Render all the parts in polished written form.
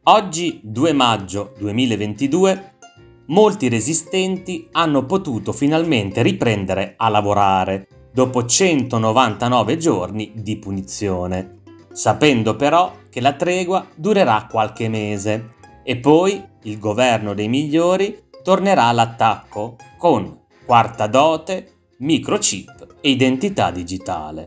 Oggi, 2 maggio 2022, molti resistenti hanno potuto finalmente riprendere a lavorare dopo 199 giorni di punizione, sapendo però che la tregua durerà qualche mese e poi il governo dei migliori tornerà all'attacco con quarta dote, microchip e identità digitale.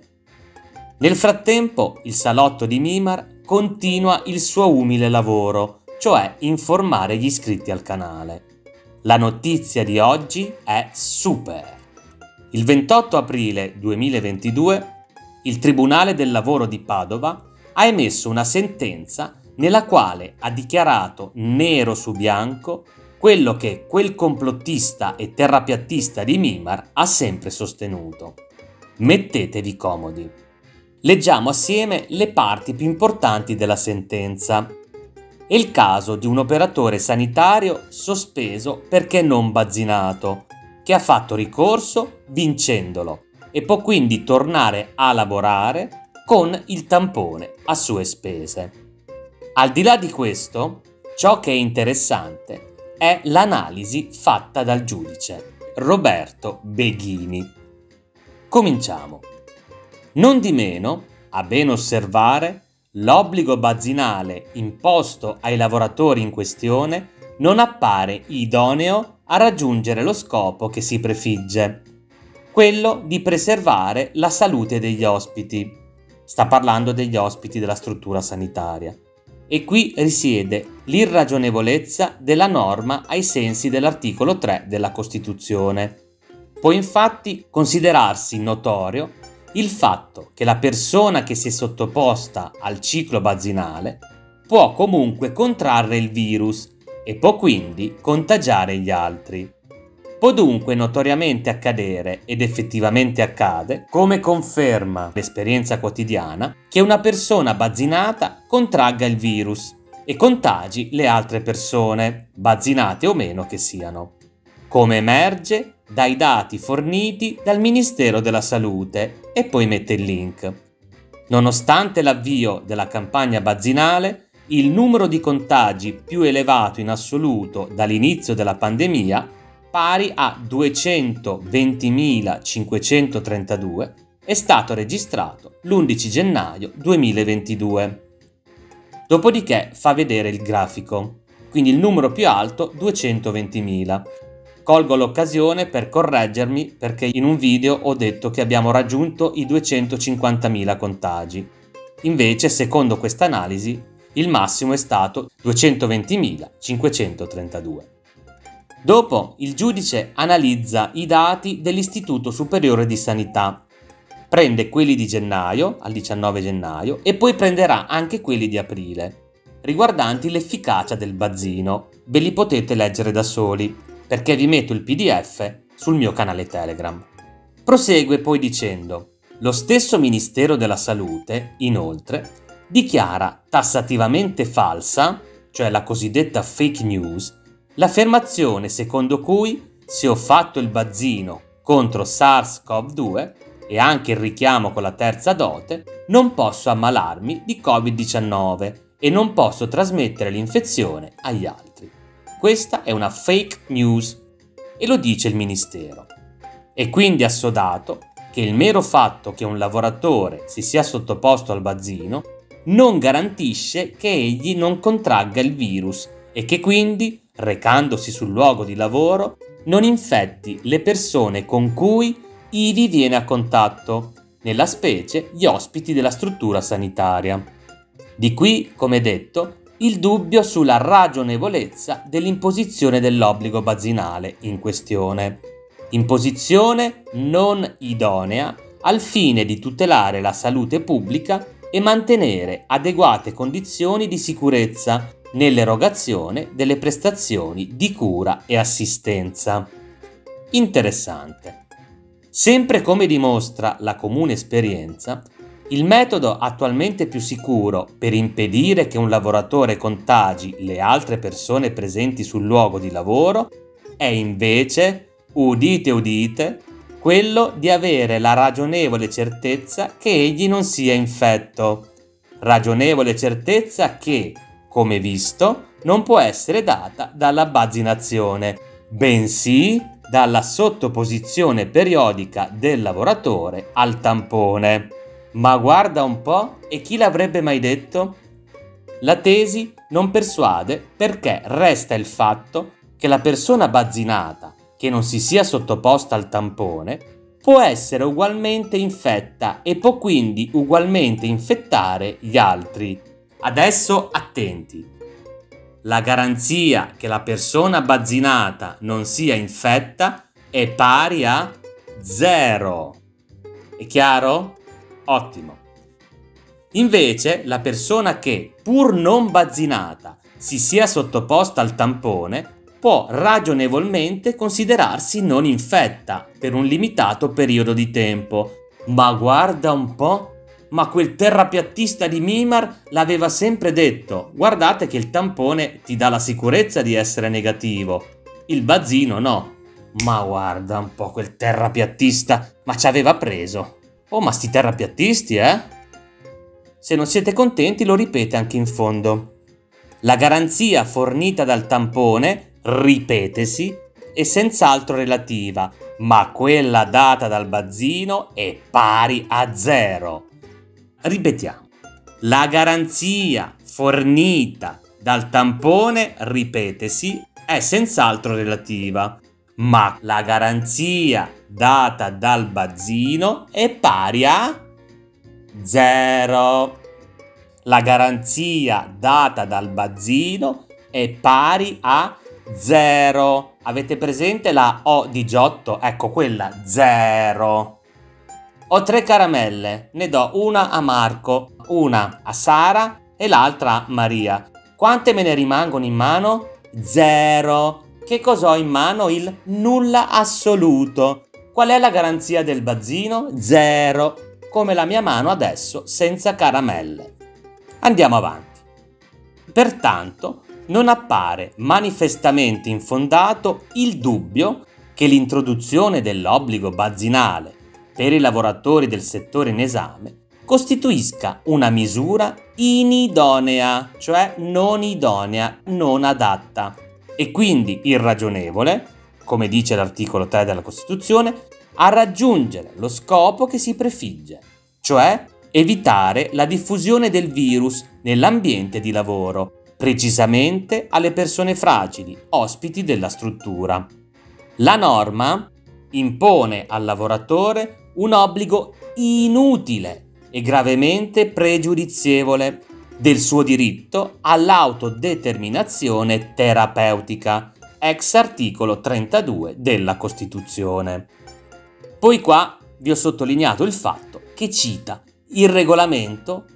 Nel frattempo, il salotto di Mimar continua il suo umile lavoro, cioè informare gli iscritti al canale. La notizia di oggi è super! Il 28 aprile 2022 il Tribunale del Lavoro di Padova ha emesso una sentenza nella quale ha dichiarato nero su bianco quello che quel complottista e terrapiattista di Mimar ha sempre sostenuto. Mettetevi comodi. Leggiamo assieme le parti più importanti della sentenza. È il caso di un operatore sanitario sospeso perché non vaccinato, che ha fatto ricorso vincendolo e può quindi tornare a lavorare con il tampone a sue spese. Al di là di questo, ciò che è interessante è l'analisi fatta dal giudice Roberto Beghini. Cominciamo. Non di meno, a ben osservare, l'obbligo vaccinale imposto ai lavoratori in questione non appare idoneo a raggiungere lo scopo che si prefigge, quello di preservare la salute degli ospiti. Sta parlando degli ospiti della struttura sanitaria. E qui risiede l'irragionevolezza della norma ai sensi dell'articolo 3 della Costituzione. Può infatti considerarsi notorio il fatto che la persona che si è sottoposta al ciclo vaccinale può comunque contrarre il virus e può quindi contagiare gli altri. Può dunque notoriamente accadere, ed effettivamente accade, come conferma l'esperienza quotidiana, che una persona vaccinata contragga il virus e contagi le altre persone, vaccinate o meno che siano, come emerge dai dati forniti dal Ministero della Salute, e poi mette il link. Nonostante l'avvio della campagna vaccinale, il numero di contagi più elevato in assoluto dall'inizio della pandemia, pari a 220.532, è stato registrato l'11 gennaio 2022. Dopodiché fa vedere il grafico, quindi il numero più alto 220.000. Colgo l'occasione per correggermi perché in un video ho detto che abbiamo raggiunto i 250.000 contagi. Invece, secondo questa analisi, il massimo è stato 220.532. Dopo, il giudice analizza i dati dell'Istituto Superiore di Sanità, prende quelli di gennaio, al 19 gennaio, e poi prenderà anche quelli di aprile, riguardanti l'efficacia del vaccino. Ve li potete leggere da soli, perché vi metto il PDF sul mio canale Telegram. Prosegue poi dicendo: lo stesso Ministero della Salute, inoltre, dichiara tassativamente falsa, cioè la cosiddetta fake news, l'affermazione secondo cui se ho fatto il vaccino contro SARS-CoV-2 e anche il richiamo con la terza dote, non posso ammalarmi di Covid-19 e non posso trasmettere l'infezione agli altri. Questa è una fake news e lo dice il Ministero. È quindi assodato che il mero fatto che un lavoratore si sia sottoposto al vaccino non garantisce che egli non contragga il virus e che quindi, recandosi sul luogo di lavoro, non infetti le persone con cui ivi viene a contatto, nella specie gli ospiti della struttura sanitaria. Di qui, come detto, il dubbio sulla ragionevolezza dell'imposizione dell'obbligo vaccinale in questione. Imposizione non idonea al fine di tutelare la salute pubblica e mantenere adeguate condizioni di sicurezza nell'erogazione delle prestazioni di cura e assistenza. Interessante. Sempre come dimostra la comune esperienza, il metodo attualmente più sicuro per impedire che un lavoratore contagi le altre persone presenti sul luogo di lavoro è invece, udite udite, quello di avere la ragionevole certezza che egli non sia infetto. Ragionevole certezza che, come visto, non può essere data dalla bazzinazione, bensì dalla sottoposizione periodica del lavoratore al tampone. Ma guarda un po', e chi l'avrebbe mai detto? La tesi non persuade perché resta il fatto che la persona bazzinata che non si sia sottoposta al tampone può essere ugualmente infetta e può quindi ugualmente infettare gli altri. Adesso attenti. La garanzia che la persona bazzinata non sia infetta è pari a 0. È chiaro? Ottimo. Invece, la persona che, pur non bazzinata, si sia sottoposta al tampone può ragionevolmente considerarsi non infetta per un limitato periodo di tempo. Ma guarda un po', ma quel terrapiattista di Mimar l'aveva sempre detto: guardate che il tampone ti dà la sicurezza di essere negativo, il bazzino no. Ma guarda un po' quel terrapiattista, ma ci aveva preso. Oh, ma sti terrapiattisti, Se non siete contenti lo ripete anche in fondo. La garanzia fornita dal tampone, ripetesi, è senz'altro relativa, ma quella data dal bazzino è pari a 0. Ripetiamo. La garanzia fornita dal tampone, ripetesi, è senz'altro relativa, ma la garanzia data dal bazzino è pari a 0. La garanzia data dal bazzino è pari a 0. Avete presente la O di Giotto? Ecco quella, 0. Ho 3 caramelle, ne do una a Marco, una a Sara e l'altra a Maria. Quante me ne rimangono in mano? 0. Che cosa ho in mano? Il nulla assoluto. Qual è la garanzia del bazzino? 0. Come la mia mano adesso, senza caramelle. Andiamo avanti. Pertanto, non appare manifestamente infondato il dubbio che l'introduzione dell'obbligo bazzinale per i lavoratori del settore in esame costituisca una misura inidonea, cioè non idonea, non adatta, e quindi irragionevole, come dice l'articolo 3 della Costituzione, a raggiungere lo scopo che si prefigge, cioè evitare la diffusione del virus nell'ambiente di lavoro, precisamente alle persone fragili, ospiti della struttura. La norma impone al lavoratore un obbligo inutile e gravemente pregiudizievole del suo diritto all'autodeterminazione terapeutica, ex articolo 32 della Costituzione. Poi qua vi ho sottolineato il fatto che cita il regolamento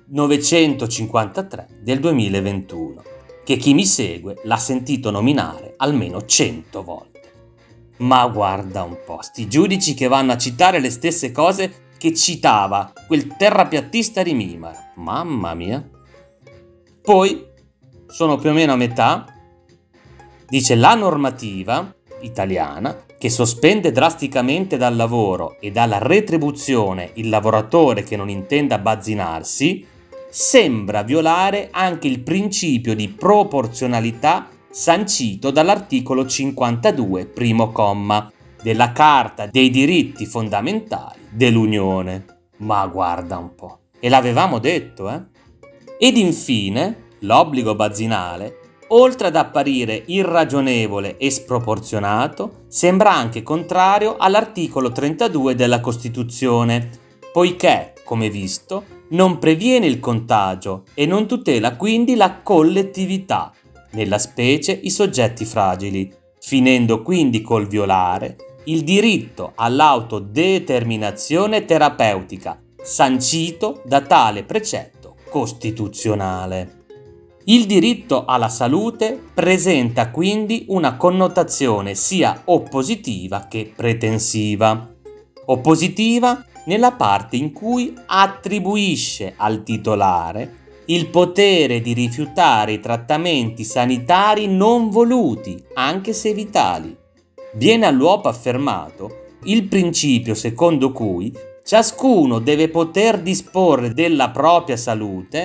953 del 2021, che chi mi segue l'ha sentito nominare almeno 100 volte. Ma guarda un po', sti giudici che vanno a citare le stesse cose che citava quel terrapiattista di Mimar. Mamma mia! Poi, sono più o meno a metà, dice la normativa italiana che sospende drasticamente dal lavoro e dalla retribuzione il lavoratore che non intenda bazzinarsi, sembra violare anche il principio di proporzionalità sancito dall'articolo 52, primo comma, della Carta dei diritti fondamentali dell'Unione. Ma guarda un po', e l'avevamo detto, Ed infine, l'obbligo bazzinale, oltre ad apparire irragionevole e sproporzionato, sembra anche contrario all'articolo 32 della Costituzione, poiché, come visto, non previene il contagio e non tutela quindi la collettività, nella specie i soggetti fragili, finendo quindi col violare il diritto all'autodeterminazione terapeutica, sancito da tale precetto costituzionale. Il diritto alla salute presenta quindi una connotazione sia oppositiva che pretensiva. Oppositiva nella parte in cui attribuisce al titolare il potere di rifiutare i trattamenti sanitari non voluti, anche se vitali. Viene all'uopo affermato il principio secondo cui ciascuno deve poter disporre della propria salute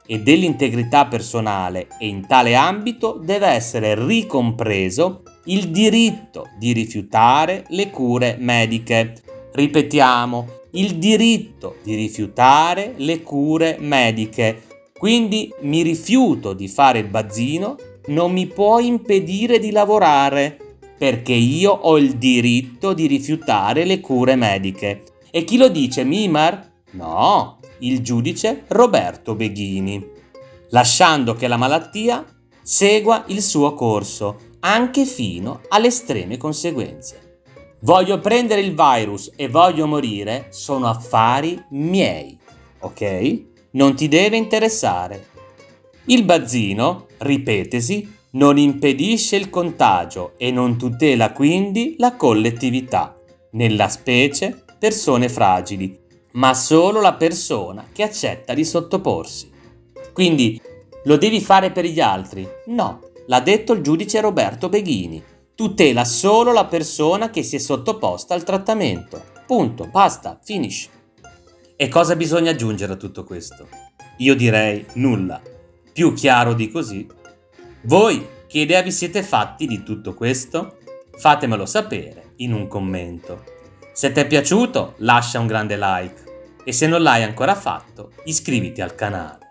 e dell'integrità personale e in tale ambito deve essere ricompreso il diritto di rifiutare le cure mediche. Ripetiamo, il diritto di rifiutare le cure mediche. Quindi mi rifiuto di fare il bazzino, non mi può impedire di lavorare, perché io ho il diritto di rifiutare le cure mediche. E chi lo dice, Mimar? No, il giudice Roberto Beghini, lasciando che la malattia segua il suo corso, anche fino alle estreme conseguenze. Voglio prendere il virus e voglio morire, sono affari miei, ok? Non ti deve interessare. Il bazzino, ripetesi, non impedisce il contagio e non tutela quindi la collettività, nella specie persone fragili, ma solo la persona che accetta di sottoporsi. Quindi, lo devi fare per gli altri? No, l'ha detto il giudice Roberto Beghini. Tutela solo la persona che si è sottoposta al trattamento. Punto, basta, finish. E cosa bisogna aggiungere a tutto questo? Io direi nulla. Più chiaro di così? Voi che idea vi siete fatti di tutto questo? Fatemelo sapere in un commento. Se ti è piaciuto, lascia un grande like e se non l'hai ancora fatto, iscriviti al canale.